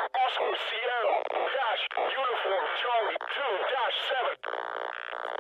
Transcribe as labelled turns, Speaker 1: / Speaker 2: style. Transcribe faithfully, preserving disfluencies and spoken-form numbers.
Speaker 1: Oscar Sierra, dash, uniform Charlie two dash seven.